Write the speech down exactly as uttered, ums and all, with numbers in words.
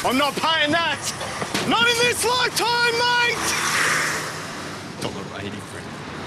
I'm not paying that. Not in this lifetime, mate. one dollar eighty, friend.